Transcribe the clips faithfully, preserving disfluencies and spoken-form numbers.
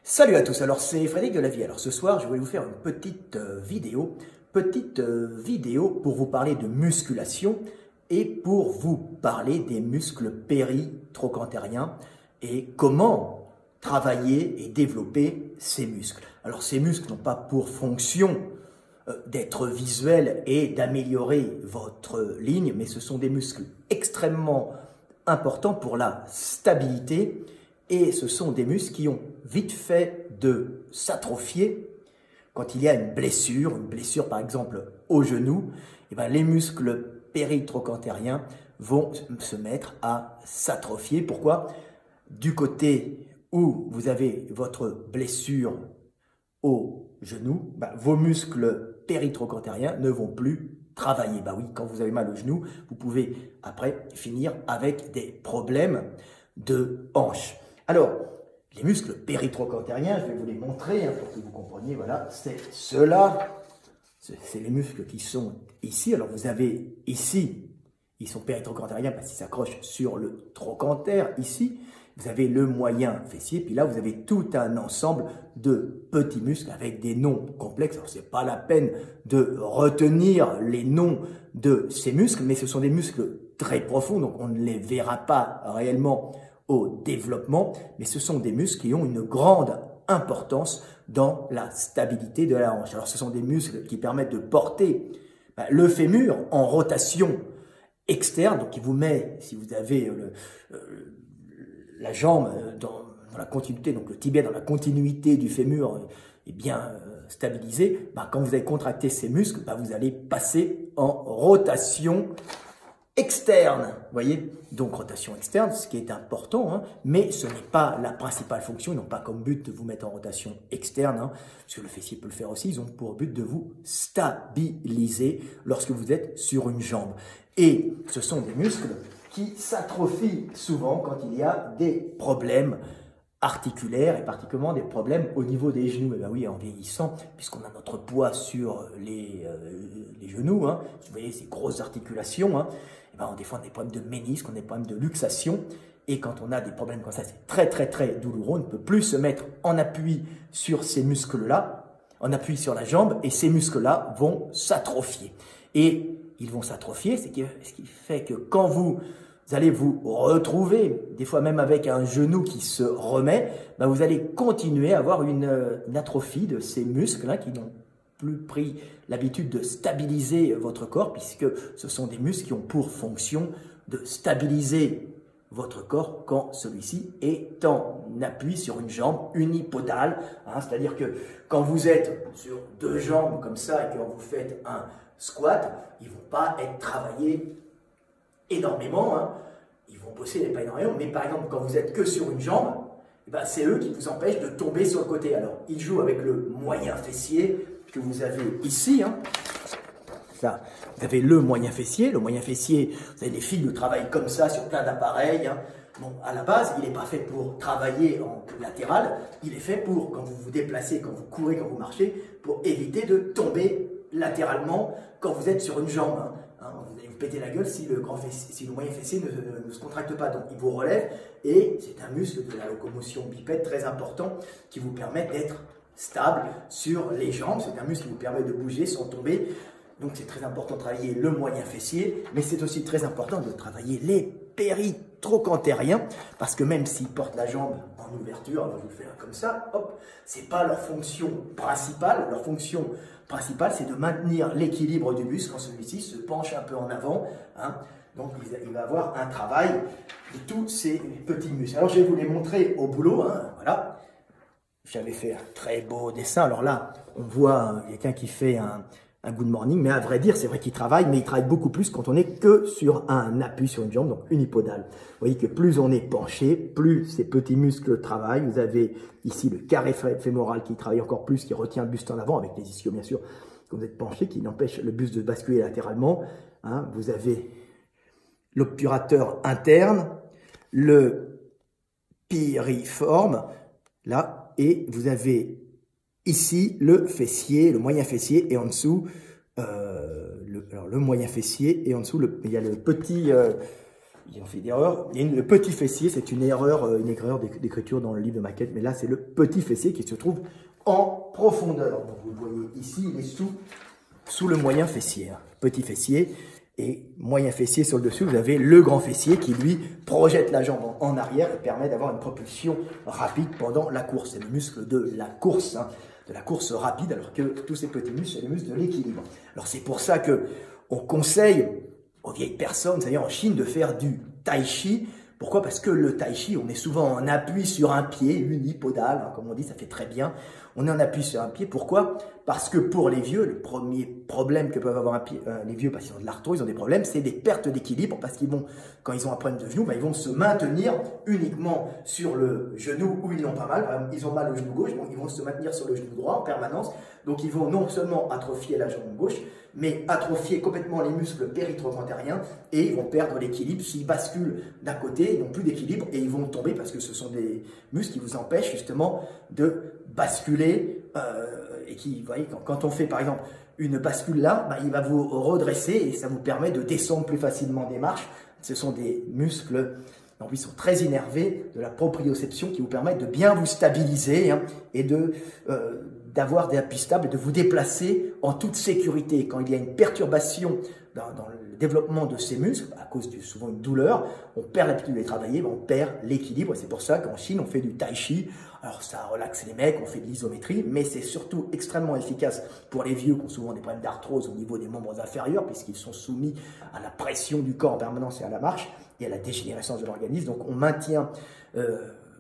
Salut à tous, alors c'est Frédéric de la Vie. Alors ce soir, je vais vous faire une petite euh, vidéo, petite euh, vidéo pour vous parler de musculation et pour vous parler des muscles péri-trochanteriens et comment travailler et développer ces muscles. Alors ces muscles n'ont pas pour fonction euh, d'être visuels et d'améliorer votre ligne, mais ce sont des muscles extrêmement importants pour la stabilité. Et ce sont des muscles qui ont vite fait de s'atrophier quand il y a une blessure, une blessure par exemple au genou, et bien les muscles péri-trochanteriens vont se mettre à s'atrophier. Pourquoi? Du côté où vous avez votre blessure au genou, ben, vos muscles péri-trochanteriens ne vont plus travailler. Ben oui, quand vous avez mal au genou, vous pouvez après finir avec des problèmes de hanche. Alors, les muscles péri-trochanteriens, je vais vous les montrer hein, pour que vous compreniez, voilà, c'est ceux-là, c'est les muscles qui sont ici. Alors, vous avez ici, ils sont péri-trochanteriens parce qu'ils s'accrochent sur le trochanter, ici. Vous avez le moyen fessier, puis là, vous avez tout un ensemble de petits muscles avec des noms complexes. Alors, ce n'est pas la peine de retenir les noms de ces muscles, mais ce sont des muscles très profonds, donc on ne les verra pas réellement au développement, mais ce sont des muscles qui ont une grande importance dans la stabilité de la hanche. Alors, ce sont des muscles qui permettent de porter ben, le fémur en rotation externe, donc qui vous met, si vous avez le, euh, la jambe dans, dans la continuité, donc le tibia dans la continuité du fémur est bien euh, stabilisé, ben, quand vous allez contracter ces muscles, ben, vous allez passer en rotation externe, vous voyez, donc rotation externe, ce qui est important, hein, mais ce n'est pas la principale fonction, ils n'ont pas comme but de vous mettre en rotation externe, hein, parce que le fessier peut le faire aussi, ils ont pour but de vous stabiliser lorsque vous êtes sur une jambe. Et ce sont des muscles qui s'atrophient souvent quand il y a des problèmes articulaires et particulièrement des problèmes au niveau des genoux. Et bien oui, en vieillissant, puisqu'on a notre poids sur les, euh, les genoux, hein, vous voyez ces grosses articulations, hein, et bien, des fois on a des problèmes de ménisque, on a des problèmes de luxation, et quand on a des problèmes comme ça, c'est très très très douloureux, on ne peut plus se mettre en appui sur ces muscles-là, en appui sur la jambe, et ces muscles-là vont s'atrophier. Et ils vont s'atrophier, c'est ce qui fait que quand vous Vous allez vous retrouver, des fois même avec un genou qui se remet, ben vous allez continuer à avoir une, une atrophie de ces muscles hein, qui n'ont plus pris l'habitude de stabiliser votre corps, puisque ce sont des muscles qui ont pour fonction de stabiliser votre corps quand celui-ci est en appui sur une jambe unipodale. Hein, c'est-à-dire que quand vous êtes sur deux jambes comme ça et que vous faites un squat, ils ne vont pas être travaillés énormément, hein. Ils vont bosser, mais pas énormément, mais par exemple, quand vous êtes que sur une jambe, eh ben, c'est eux qui vous empêchent de tomber sur le côté. Alors, ils jouent avec le moyen fessier que vous avez ici, hein. Ça, vous avez le moyen fessier. Le moyen fessier, vous avez des filles qui travaillent comme ça sur plein d'appareils, hein. Bon, à la base, il n'est pas fait pour travailler en latéral, il est fait pour, quand vous vous déplacez, quand vous courez, quand vous marchez, pour éviter de tomber latéralement quand vous êtes sur une jambe, hein. Hein, vous allez vous péter la gueule si le, grand fessier, si le moyen fessier ne, ne, ne se contracte pas. Donc, il vous relève et c'est un muscle de la locomotion bipède très important qui vous permet d'être stable sur les jambes. C'est un muscle qui vous permet de bouger sans tomber. Donc, c'est très important de travailler le moyen fessier, mais c'est aussi très important de travailler les péri-trochanteriens parce que même s'ils portent la jambe en ouverture, alors je vous le fais comme ça, hop, c'est pas leur fonction principale. Leur fonction principale, c'est de maintenir l'équilibre du muscle quand celui-ci se penche un peu en avant. Hein. Donc, il va avoir un travail de tous ces petits muscles. Alors, je vais vous les montrer au boulot. Hein. Voilà. J'avais fait un très beau dessin. Alors là, on voit quelqu'un qui fait un, un good morning, mais à vrai dire, c'est vrai qu'il travaille, mais il travaille beaucoup plus quand on n'est que sur un appui sur une jambe, donc unipodal. Vous voyez que plus on est penché, plus ces petits muscles travaillent. Vous avez ici le carré fémoral qui travaille encore plus, qui retient le buste en avant, avec les ischios bien sûr, quand vous êtes penché, qui n'empêche le buste de basculer latéralement. Hein. Vous avez l'obturateur interne, le piriforme, là, et vous avez ici le fessier, le moyen fessier, et en dessous, euh, le, alors le moyen fessier, et en dessous, le, il y a le petit, euh, ils ont fait des erreurs. Il y a une, le petit fessier, c'est une erreur, une erreur d'écriture dans le livre de maquette, mais là c'est le petit fessier qui se trouve en profondeur. Donc, vous le voyez ici, il est sous, sous le moyen fessier. Hein. Petit fessier et moyen fessier sur le dessus, vous avez le grand fessier qui lui projette la jambe en, en arrière et permet d'avoir une propulsion rapide pendant la course. C'est le muscle de la course, hein, de la course rapide, alors que tous ces petits muscles, c'est les muscles de l'équilibre. Alors c'est pour ça que on conseille aux vieilles personnes, c'est-à-dire en Chine, de faire du tai chi. Pourquoi? Parce que le tai chi, on est souvent en appui sur un pied, unipodal, hein, comme on dit, ça fait très bien. On est en appui sur un pied. Pourquoi? Parce que pour les vieux, le premier problème que peuvent avoir un pied, euh, les vieux, parce qu'ils ont de l'arthrose, ils ont des problèmes, c'est des pertes d'équilibre, parce qu'ils vont, quand ils ont un problème de genou, ben, ils vont se maintenir uniquement sur le genou où ils l'ont pas mal. Par exemple, ils ont mal au genou gauche, donc ils vont se maintenir sur le genou droit en permanence. Donc ils vont non seulement atrophier la jambe gauche, mais atrophier complètement les muscles péritrochantériens et ils vont perdre l'équilibre. S'ils basculent d'un côté, ils n'ont plus d'équilibre et ils vont tomber parce que ce sont des muscles qui vous empêchent justement de basculer euh, et qui, vous voyez, quand, quand on fait par exemple une bascule là, ben, il va vous redresser et ça vous permet de descendre plus facilement des marches. Ce sont des muscles, donc ils sont très innervés, de la proprioception qui vous permettent de bien vous stabiliser hein, et de euh, d'avoir des appuis stables et de vous déplacer en toute sécurité. Quand il y a une perturbation dans, dans le développement de ces muscles, à cause de souvent une douleur, on perd l'habitude de les travailler, on perd l'équilibre. C'est pour ça qu'en Chine, on fait du tai chi. Alors ça relaxe les mecs, on fait de l'isométrie, mais c'est surtout extrêmement efficace pour les vieux qui ont souvent des problèmes d'arthrose au niveau des membres inférieurs, puisqu'ils sont soumis à la pression du corps en permanence et à la marche et à la dégénérescence de l'organisme. Donc on maintient euh,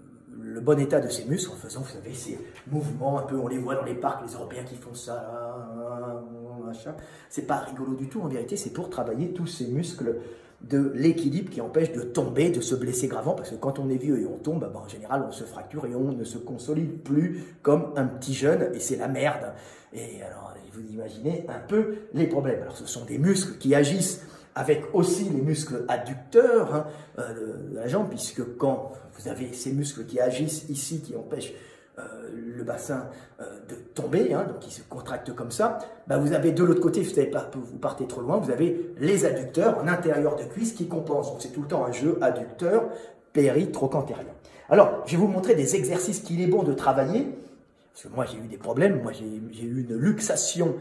le bon état de ces muscles en faisant, vous savez, ces mouvements un peu, on les voit dans les parcs, les Européens qui font ça, machin. C'est pas rigolo du tout, en vérité, c'est pour travailler tous ces muscles de l'équilibre qui empêchent de tomber, de se blesser gravement, parce que quand on est vieux et on tombe, ben, en général, on se fracture et on ne se consolide plus comme un petit jeune, et c'est la merde. Et alors, vous imaginez un peu les problèmes. Alors, ce sont des muscles qui agissent avec aussi les muscles adducteurs hein, euh, de la jambe, puisque quand vous avez ces muscles qui agissent ici, qui empêchent euh, le bassin euh, de tomber, hein, donc ils se contractent comme ça, ben vous avez de l'autre côté, vous, savez pas, vous partez trop loin, vous avez les adducteurs en intérieur de cuisse qui compensent. Donc c'est tout le temps un jeu adducteur péritrochantérien. Alors, je vais vous montrer des exercices qu'il est bon de travailler, parce que moi j'ai eu des problèmes, moi j'ai eu une luxation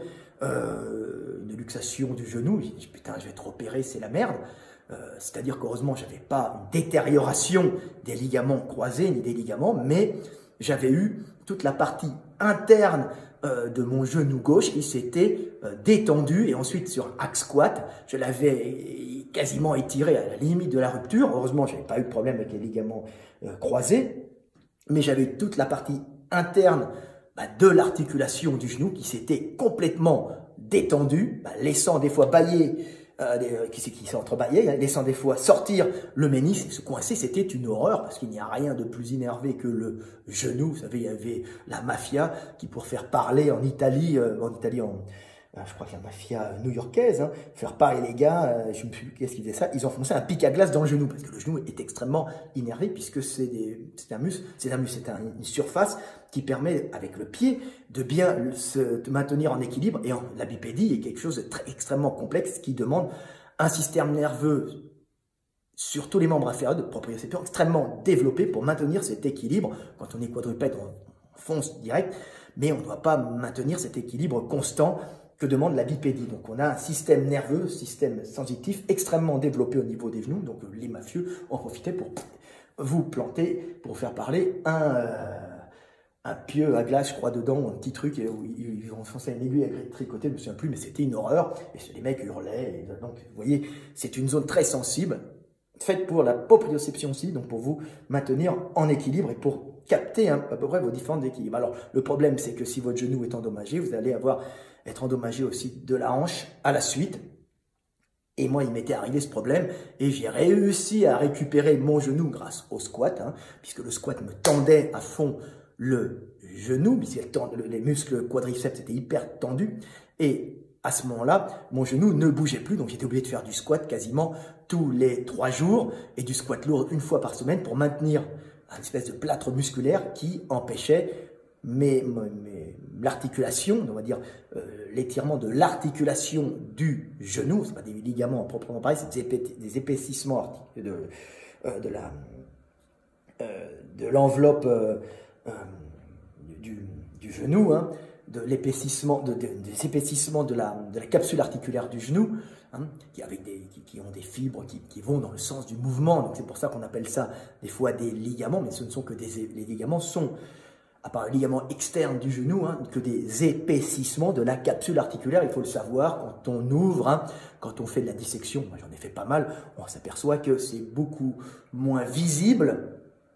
Euh, une luxation du genou, j'ai dit putain je vais être opéré, c'est la merde. Euh, C'est-à-dire qu'heureusement j'avais pas une détérioration des ligaments croisés ni des ligaments, mais j'avais eu toute la partie interne euh, de mon genou gauche qui s'était euh, détendue et ensuite sur un hack squat, je l'avais quasiment étiré à la limite de la rupture. Heureusement j'avais pas eu de problème avec les ligaments euh, croisés, mais j'avais eu toute la partie interne bah, de l'articulation du genou qui s'était complètement détendue, bah, laissant des fois bailler, euh, des, qui, qui s'entrebâillait, hein, laissant des fois sortir le ménisque et se coincer. C'était une horreur parce qu'il n'y a rien de plus énervé que le genou. Vous savez, il y avait la mafia qui, pour faire parler en Italie, euh, en Italie, en, je crois que la mafia new-yorkaise, hein, faire parler les gars, euh, je ne sais plus qu'est-ce qu'ils faisaient ça, ils enfonçaient un pic à glace dans le genou, parce que le genou est extrêmement innervé, puisque c'est un muscle, c'est un muscle, c'est un, une surface qui permet, avec le pied, de bien se maintenir en équilibre, et en, la bipédie est quelque chose de très, extrêmement complexe, qui demande un système nerveux sur tous les membres inférieurs de proprioception extrêmement développé pour maintenir cet équilibre. Quand on est quadrupède, on, on fonce direct, mais on ne doit pas maintenir cet équilibre constant que demande la bipédie. Donc on a un système nerveux, système sensitif extrêmement développé au niveau des genoux. Donc les mafieux en profitaient pour vous planter, pour faire parler un, euh, un pieu à glace, je crois, dedans, un petit truc où ils ont enfoncé une aiguille à tricoter, je ne me souviens plus, mais c'était une horreur. Et les mecs hurlaient. Et donc vous voyez, c'est une zone très sensible, faite pour la proprioception aussi, donc pour vous maintenir en équilibre et pour capter hein, à peu près vos différents équilibres. Alors le problème, c'est que si votre genou est endommagé, vous allez avoir être endommagé aussi de la hanche à la suite. Et moi, il m'était arrivé ce problème et j'ai réussi à récupérer mon genou grâce au squat, hein, puisque le squat me tendait à fond le genou, puisque les muscles quadriceps étaient hyper tendus. Et à ce moment-là, mon genou ne bougeait plus, donc j'étais obligé de faire du squat quasiment tous les trois jours et du squat lourd une fois par semaine pour maintenir une espèce de plâtre musculaire qui empêchait mais, mais l'articulation, on va dire euh, l'étirement de l'articulation du genou, ce n'est pas des ligaments à proprement parler, c'est des, épais, des épaississements de, euh, de la euh, de l'enveloppe euh, euh, du, du genou, hein, de l'épaississement, de, de, des épaississements de la, de la capsule articulaire du genou, hein, qui, avec des, qui, qui ont des fibres qui, qui vont dans le sens du mouvement. Donc c'est pour ça qu'on appelle ça des fois des ligaments, mais ce ne sont que des les ligaments sont, à part le ligament externe du genou, hein, que des épaississements de la capsule articulaire. Il faut le savoir quand on ouvre, hein, quand on fait de la dissection. Moi j'en ai fait pas mal. On s'aperçoit que c'est beaucoup moins visible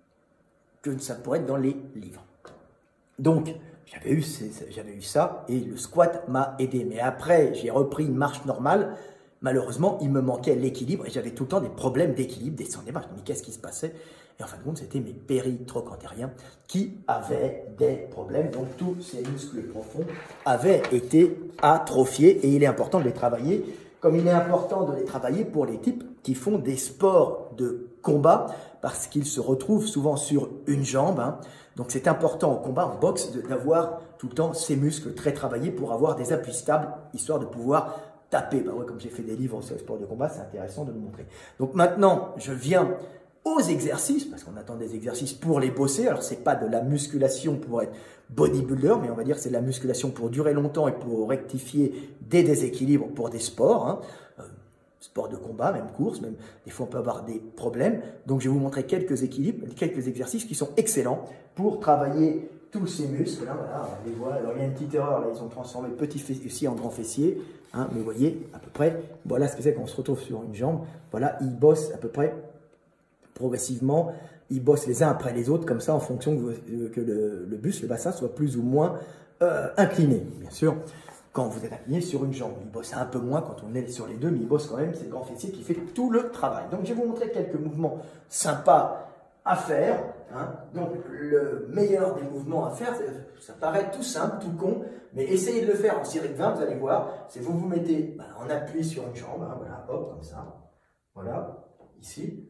que ça pourrait être dans les livres. Donc j'avais eu, j'avais eu ça et le squat m'a aidé. Mais après, j'ai repris une marche normale. Malheureusement, il me manquait l'équilibre et j'avais tout le temps des problèmes d'équilibre, descendre des marches. Mais qu'est-ce qui se passait? Et en fin de compte, c'était mes péritrocantériens qui avaient des problèmes. Donc, tous ces muscles profonds avaient été atrophiés et il est important de les travailler. Comme il est important de les travailler pour les types qui font des sports de combat parce qu'ils se retrouvent souvent sur une jambe. Hein. Donc, c'est important au combat, en boxe, d'avoir tout le temps ces muscles très travaillés pour avoir des appuis stables, histoire de pouvoir taper. Ben ouais, comme j'ai fait des livres sur le sport de combat, c'est intéressant de le montrer. Donc maintenant, je viens aux exercices, parce qu'on attend des exercices pour les bosser. Alors, ce n'est pas de la musculation pour être bodybuilder, mais on va dire que c'est de la musculation pour durer longtemps et pour rectifier des déséquilibres pour des sports. Hein. Euh, sport de combat, même course, même des fois on peut avoir des problèmes. Donc, je vais vous montrer quelques équilibres, quelques exercices qui sont excellents pour travailler tous ces muscles. Là, voilà, on les voit. Alors, il y a une petite erreur, là, ils ont transformé le petit fessier en grand fessier. Hein, mais vous voyez, à peu près, voilà ce que c'est quand on se retrouve sur une jambe. Voilà, ils bossent à peu près progressivement, ils bossent les uns après les autres, comme ça, en fonction que, que le, le buste, le bassin soit plus ou moins euh, incliné. Bien sûr, quand vous êtes incliné sur une jambe, ils bossent un peu moins quand on est sur les deux, mais ils bossent quand même, c'est le grand fessier qui fait tout le travail. Donc, je vais vous montrer quelques mouvements sympas à faire. Hein. Donc, le meilleur des mouvements à faire, ça paraît tout simple, tout con, mais essayez de le faire en série de vingt, vous allez voir, c'est vous vous mettez ben, en appui sur une jambe, hein, voilà, hop, comme ça, voilà, ici.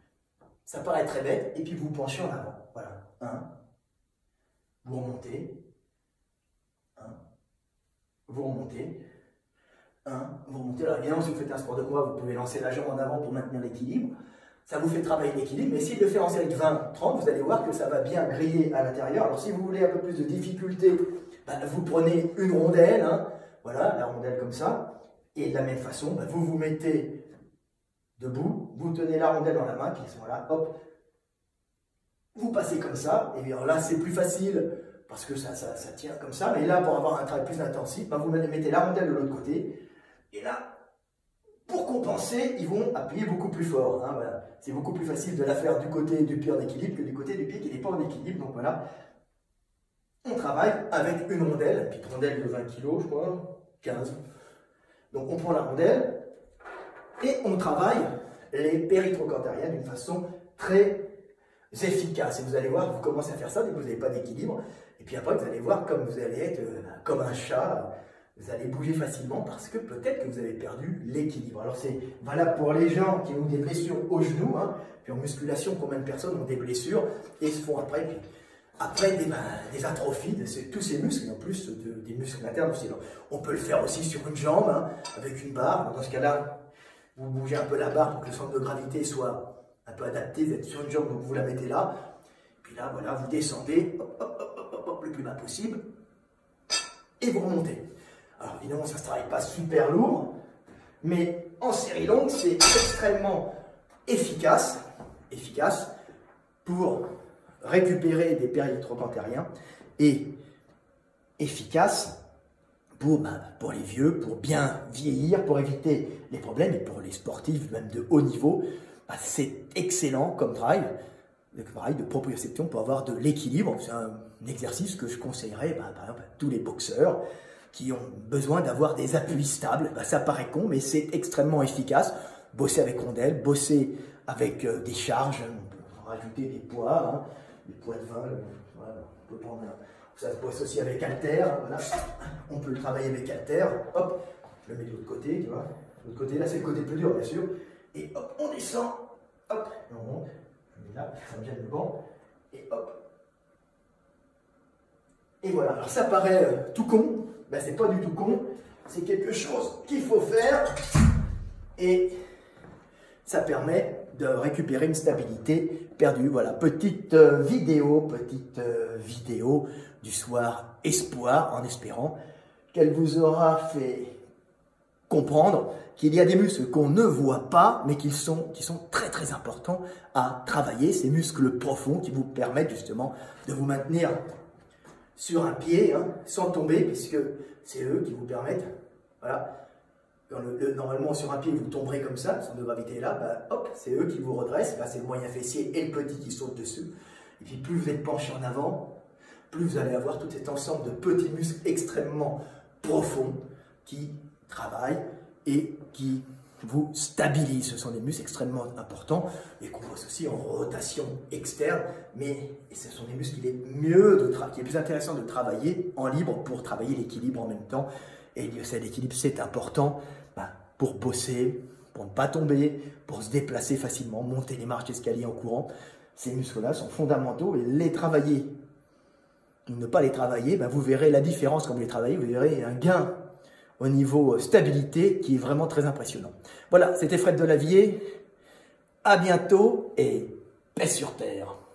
Ça paraît très bête, et puis vous penchez en avant. Voilà. un. Vous remontez. un. Vous remontez. un. Vous remontez. Alors évidemment, si vous faites un sport de combat, vous pouvez lancer la jambe en avant pour maintenir l'équilibre. Ça vous fait travailler l'équilibre, mais essayez de le faire en série de vingt trente, vous allez voir que ça va bien griller à l'intérieur. Alors si vous voulez un peu plus de difficulté, bah, vous prenez une rondelle. Hein, voilà, la rondelle comme ça. Et de la même façon, bah, vous vous mettez debout, vous tenez la rondelle dans la main, puis à ce moment-là, hop, vous passez comme ça, et bien là c'est plus facile, parce que ça, ça, ça tient comme ça, mais là pour avoir un travail plus intensif, ben, vous mettez la rondelle de l'autre côté, et là, pour compenser, ils vont appuyer beaucoup plus fort, hein, voilà. C'est beaucoup plus facile de la faire du côté du pied en équilibre que du côté du pied qui n'est pas en équilibre, donc voilà, on travaille avec une rondelle, une petite rondelle de vingt kilos, je crois, quinze, donc on prend la rondelle, et on travaille les péritrocantériens d'une façon très efficace. Et vous allez voir, vous commencez à faire ça dès que vous n'avez pas d'équilibre. Et puis après, vous allez voir comme vous allez être euh, comme un chat. Vous allez bouger facilement parce que peut-être que vous avez perdu l'équilibre. Alors c'est valable pour les gens qui ont des blessures au genou. Hein. Puis en musculation, combien de personnes ont des blessures et se font après, puis, après des, ben, des atrophies de ces, tous ces muscles, et en plus de, des muscles internes aussi. Alors, on peut le faire aussi sur une jambe, hein, avec une barre. Dans ce cas-là, vous bougez un peu la barre pour que le centre de gravité soit un peu adapté. Vous êtes sur une jambe, donc vous la mettez là. Puis là, voilà, vous descendez hop, hop, hop, hop, hop, le plus bas possible. Et vous remontez. Alors évidemment, ça ne se travaille pas super lourd. Mais en série longue, c'est extrêmement efficace, efficace pour récupérer des péritrocantériens et efficace Pour, ben, pour les vieux, pour bien vieillir, pour éviter les problèmes, et pour les sportifs même de haut niveau, ben, c'est excellent comme travail, travail de proprioception pour avoir de l'équilibre. C'est un exercice que je conseillerais ben, par exemple à tous les boxeurs qui ont besoin d'avoir des appuis stables. Ben, ça paraît con, mais c'est extrêmement efficace. Bosser avec rondelles, bosser avec euh, des charges, on peut rajouter des poids, hein, des poids de vin, euh, voilà, on peut prendre un, ça se bosse aussi avec halter, voilà. On peut le travailler avec halter, hop, je le mets de l'autre côté, tu vois, de l'autre côté, là c'est le côté plus dur bien sûr, et hop, on descend, hop, et on monte, je mets là, ça me gêne le banc, et hop, Et voilà, alors ça paraît euh, tout con, ben c'est pas du tout con, c'est quelque chose qu'il faut faire et ça permet de récupérer une stabilité perdue. Voilà, petite euh, vidéo, petite euh, vidéo du soir espoir, en espérant qu'elle vous aura fait comprendre qu'il y a des muscles qu'on ne voit pas, mais qui sont, qui sont très très importants à travailler, ces muscles profonds qui vous permettent justement de vous maintenir sur un pied, hein, sans tomber, puisque c'est eux qui vous permettent, voilà, dans le, le, normalement sur un pied vous tomberez comme ça, le centre de gravité est là, bah, hop, c'est eux qui vous redressent, bah, c'est le moyen fessier et le petit qui sautent dessus, et puis plus vous êtes penché en avant, plus vous allez avoir tout cet ensemble de petits muscles extrêmement profonds qui travaillent et qui vous stabilisent. Ce sont des muscles extrêmement importants et qu'on bosse aussi en rotation externe, mais ce sont des muscles qu'il est mieux de travailler, qui est plus intéressant de travailler en libre pour travailler l'équilibre en même temps. Et l'équilibre, c'est important bah, pour bosser, pour ne pas tomber, pour se déplacer facilement, monter les marches d'escalier en courant. Ces muscles-là sont fondamentaux et les travailler, ne pas les travailler, bah, vous verrez la différence quand vous les travaillez, vous verrez un gain au niveau stabilité qui est vraiment très impressionnant. Voilà, c'était Fred Delavier. À bientôt et paix sur terre.